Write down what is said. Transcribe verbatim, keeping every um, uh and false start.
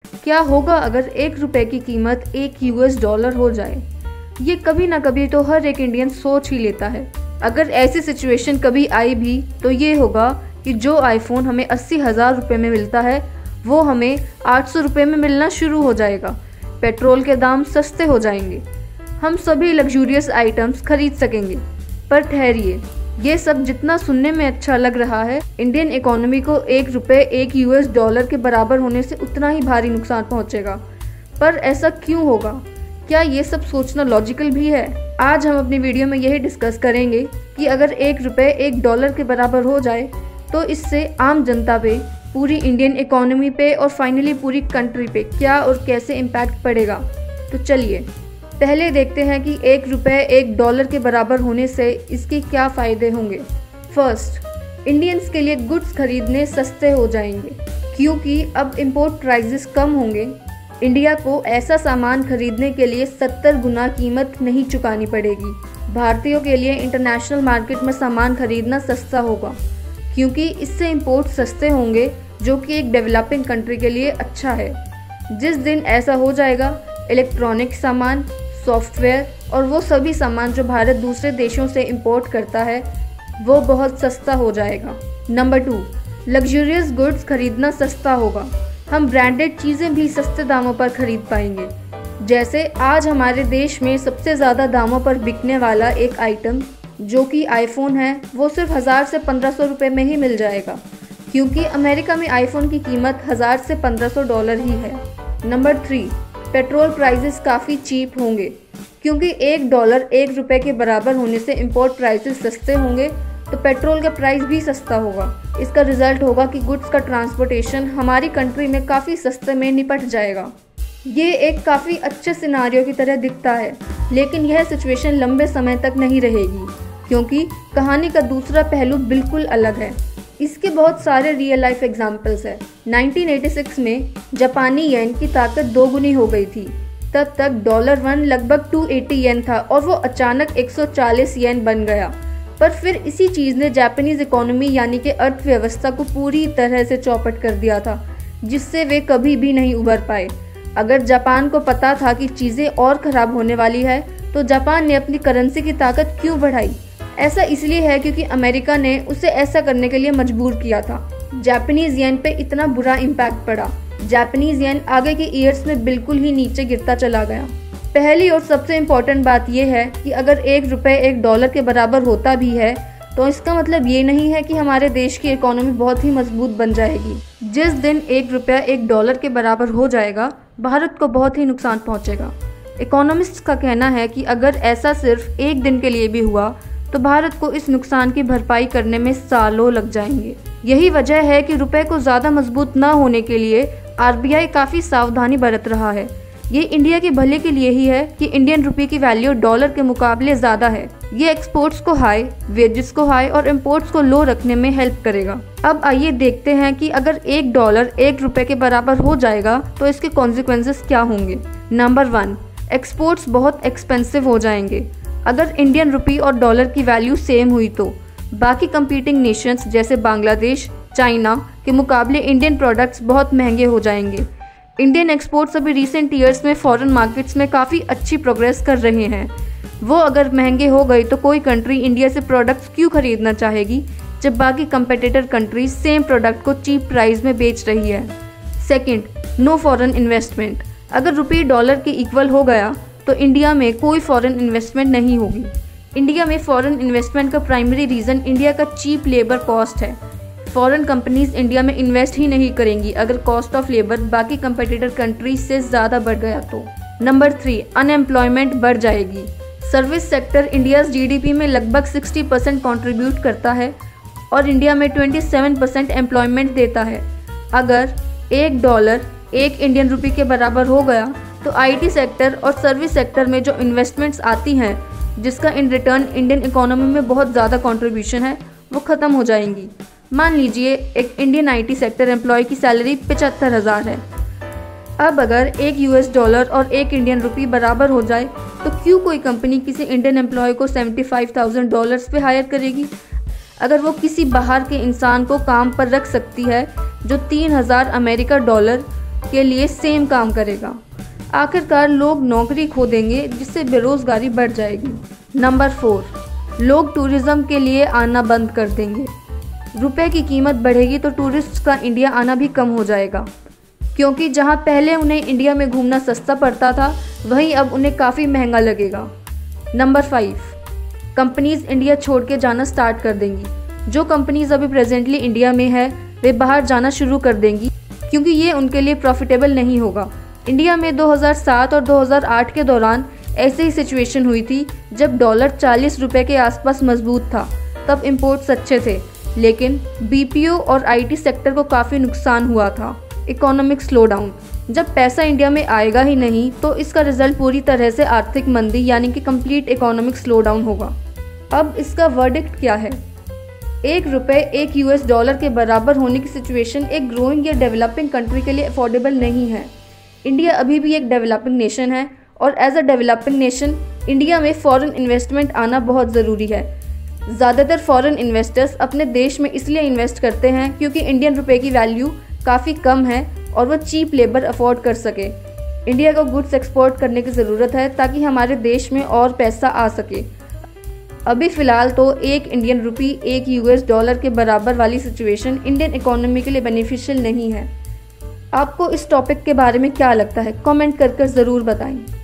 क्या होगा अगर एक रुपए की कीमत एक यूएस डॉलर हो जाए? ये कभी ना कभी तो हर एक इंडियन सोच ही लेता है। अगर ऐसी सिचुएशन कभी आई भी तो ये होगा कि जो आईफोन हमें अस्सी हज़ार रुपये में मिलता है वो हमें आठ सौ रुपये में मिलना शुरू हो जाएगा। पेट्रोल के दाम सस्ते हो जाएंगे, हम सभी लग्जूरियस आइटम्स खरीद सकेंगे। पर ठहरिए, ये सब जितना सुनने में अच्छा लग रहा है, इंडियन इकोनॉमी को एक रुपये एक यूएस डॉलर के बराबर होने से उतना ही भारी नुकसान पहुंचेगा। पर ऐसा क्यों होगा? क्या ये सब सोचना लॉजिकल भी है? आज हम अपनी वीडियो में यही डिस्कस करेंगे कि अगर एक रुपये एक डॉलर के बराबर हो जाए तो इससे आम जनता पे, पूरी इंडियन इकोनॉमी पे और फाइनली पूरी कंट्री पे क्या और कैसे इम्पैक्ट पड़ेगा। तो चलिए पहले देखते हैं कि एक रुपये एक डॉलर के बराबर होने से इसके क्या फ़ायदे होंगे। फर्स्ट, इंडियंस के लिए गुड्स खरीदने सस्ते हो जाएंगे क्योंकि अब इंपोर्ट प्राइसेस कम होंगे। इंडिया को ऐसा सामान खरीदने के लिए सत्तर गुना कीमत नहीं चुकानी पड़ेगी। भारतीयों के लिए इंटरनेशनल मार्केट में सामान खरीदना सस्ता होगा क्योंकि इससे इंपोर्ट सस्ते होंगे, जो कि एक डेवलपिंग कंट्री के लिए अच्छा है। जिस दिन ऐसा हो जाएगा, इलेक्ट्रॉनिक सामान, सॉफ्टवेयर और वो सभी सामान जो भारत दूसरे देशों से इंपोर्ट करता है वो बहुत सस्ता हो जाएगा। नंबर टू, लग्जूरियस गुड्स खरीदना सस्ता होगा। हम ब्रांडेड चीज़ें भी सस्ते दामों पर खरीद पाएंगे। जैसे आज हमारे देश में सबसे ज़्यादा दामों पर बिकने वाला एक आइटम जो कि आईफोन है, वो सिर्फ हज़ार से पंद्रह सौ रुपये में ही मिल जाएगा क्योंकि अमेरिका में आईफोन की कीमत हज़ार से पंद्रह सौ डॉलर ही है। नंबर थ्री, पेट्रोल प्राइसेस काफ़ी चीप होंगे क्योंकि एक डॉलर एक रुपये के बराबर होने से इंपोर्ट प्राइसेस सस्ते होंगे तो पेट्रोल का प्राइस भी सस्ता होगा। इसका रिजल्ट होगा कि गुड्स का ट्रांसपोर्टेशन हमारी कंट्री में काफ़ी सस्ते में निपट जाएगा। ये एक काफ़ी अच्छे सिनारियो की तरह दिखता है, लेकिन यह सिचुएशन लंबे समय तक नहीं रहेगी क्योंकि कहानी का दूसरा पहलू बिल्कुल अलग है। इसके बहुत सारे रियल लाइफ एग्जाम्पल्स हैं। नाइनटीन एटी सिक्स में जापानी येन की ताकत दोगुनी हो गई थी। तब तक डॉलर वन लगभग दो सौ अस्सी येन था और वो अचानक एक सौ चालीस येन बन गया। पर फिर इसी चीज़ ने जापानीज इकोनॉमी यानी कि अर्थव्यवस्था को पूरी तरह से चौपट कर दिया था, जिससे वे कभी भी नहीं उभर पाए। अगर जापान को पता था कि चीज़ें और ख़राब होने वाली है तो जापान ने अपनी करेंसी की ताकत क्यों बढ़ाई? ऐसा इसलिए है क्योंकि अमेरिका ने उसे ऐसा करने के लिए मजबूर किया था। जापानीज येन पे इतना बुरा इम्पैक्ट पड़ा, जापानीज येन आगे के ईयर्स में बिल्कुल ही नीचे गिरता चला गया। पहली और सबसे इम्पोर्टेंट बात यह है कि अगर एक रुपये एक डॉलर के बराबर होता भी है तो इसका मतलब ये नहीं है कि हमारे देश की इकोनॉमी बहुत ही मजबूत बन जाएगी। जिस दिन एक रुपया एक डॉलर के बराबर हो जाएगा, भारत को बहुत ही नुकसान पहुंचेगा। इकोनॉमिस्ट्स का कहना है कि अगर ऐसा सिर्फ एक दिन के लिए भी हुआ तो भारत को इस नुकसान की भरपाई करने में सालों लग जाएंगे। यही वजह है कि रुपए को ज़्यादा मजबूत न होने के लिए आरबीआई काफ़ी सावधानी बरत रहा है। ये इंडिया के भले के लिए ही है कि इंडियन रुपये की वैल्यू डॉलर के मुकाबले ज़्यादा है। ये एक्सपोर्ट्स को हाई, वेजेस को हाई और इम्पोर्ट्स को लो रखने में हेल्प करेगा। अब आइए देखते हैं कि अगर एक डॉलर एक रुपये के बराबर हो जाएगा तो इसके कॉन्सिक्वेंसेस क्या होंगे। नंबर वन, एक्सपोर्ट्स बहुत एक्सपेंसिव हो जाएंगे। अगर इंडियन रुपी और डॉलर की वैल्यू सेम हुई तो बाकी कंपीटिंग नेशंस जैसे बांग्लादेश, चाइना के मुकाबले इंडियन प्रोडक्ट्स बहुत महंगे हो जाएंगे। इंडियन एक्सपोर्ट्स अभी रिसेंट ईयर्स में फॉरेन मार्केट्स में काफ़ी अच्छी प्रोग्रेस कर रहे हैं। वो अगर महंगे हो गई तो कोई कंट्री इंडिया से प्रोडक्ट्स क्यों खरीदना चाहेगी जब बाकी कंपेटिटर कंट्रीज सेम प्रोडक्ट को चीप प्राइस में बेच रही है। Second, no foreign investment. अगर रुपये डॉलर के इक्वल हो गया तो इंडिया में कोई फॉरेन इन्वेस्टमेंट नहीं होगी। इंडिया में फॉरेन इन्वेस्टमेंट का प्राइमरी रीज़न इंडिया का चीप लेबर कॉस्ट है। फॉरेन कंपनीज इंडिया में इन्वेस्ट ही नहीं करेंगी अगर कॉस्ट ऑफ लेबर बाकी कंपेटिटर कंट्रीज से ज़्यादा बढ़ गया तो। नंबर थ्री, अनएम्प्लॉयमेंट बढ़ जाएगी। सर्विस सेक्टर इंडिया जीडीपी में लगभग साठ परसेंट कंट्रीब्यूट करता है और इंडिया में सत्ताईस परसेंट एम्प्लॉयमेंट देता है। अगर एक डॉलर एक इंडियन रुपये के बराबर हो गया तो आईटी सेक्टर और सर्विस सेक्टर में जो इन्वेस्टमेंट्स आती हैं, जिसका इन रिटर्न इंडियन इकोनॉमी में बहुत ज़्यादा कंट्रीब्यूशन है, वो ख़त्म हो जाएंगी। मान लीजिए एक इंडियन आईटी सेक्टर एम्प्लॉय की सैलरी पचहत्तर हज़ार है। अब अगर एक यूएस डॉलर और एक इंडियन रुपी बराबर हो जाए तो क्यों कोई कंपनी किसी इंडियन एम्प्लॉय को पचहत्तर हज़ार डॉलर्स पे हायर करेगी? अगर वो किसी बाहर के इंसान को काम पर रख सकती है जो तीन हज़ार अमेरिका डॉलर के लिए सेम काम करेगा। आखिरकार लोग नौकरी खो देंगे जिससे बेरोजगारी बढ़ जाएगी। नंबर फोर, लोग टूरिज्म के लिए आना बंद कर देंगे। रुपए की कीमत बढ़ेगी तो टूरिस्ट का इंडिया आना भी कम हो जाएगा, क्योंकि जहां पहले उन्हें इंडिया में घूमना सस्ता पड़ता था वहीं अब उन्हें काफ़ी महंगा लगेगा। नंबर फाइव, कंपनीज इंडिया छोड़ के जाना स्टार्ट कर देंगी। जो कंपनीज अभी प्रेजेंटली इंडिया में है वे बाहर जाना शुरू कर देंगी, क्योंकि ये उनके लिए प्रॉफिटेबल नहीं होगा। इंडिया में दो हज़ार सात और दो हज़ार आठ के दौरान ऐसी ही सिचुएशन हुई थी जब डॉलर चालीस रुपए के आसपास मजबूत था। तब इंपोर्ट्स अच्छे थे, लेकिन बीपीओ और आईटी सेक्टर को काफ़ी नुकसान हुआ था। इकोनॉमिक स्लो डाउन, जब पैसा इंडिया में आएगा ही नहीं तो इसका रिजल्ट पूरी तरह से आर्थिक मंदी यानी कि कंप्लीट इकोनॉमिक स्लो डाउन होगा। अब इसका वर्डिक्ट क्या है? एक रुपए एक यूएस डॉलर के बराबर होने की सिचुएशन एक ग्रोइंग या डेवलपिंग कंट्री के लिए अफोर्डेबल नहीं है। इंडिया अभी भी एक डेवलपिंग नेशन है और as a developing nation India में फॉरेन इन्वेस्टमेंट आना बहुत ज़रूरी है। ज़्यादातर फॉरेन इन्वेस्टर्स अपने देश में इसलिए इन्वेस्ट करते हैं क्योंकि इंडियन रुपए की वैल्यू काफ़ी कम है और वह चीप लेबर अफोर्ड कर सके। इंडिया को गुड्स एक्सपोर्ट करने की ज़रूरत है ताकि हमारे देश में और पैसा आ सके। अभी फ़िलहाल तो एक इंडियन रुपी एक यूएस डॉलर के बराबर वाली सिचुएशन इंडियन इकोनॉमी के लिए बेनिफिशियल नहीं है। आपको इस टॉपिक के बारे में क्या लगता है? कमेंट कर कर ज़रूर बताएं।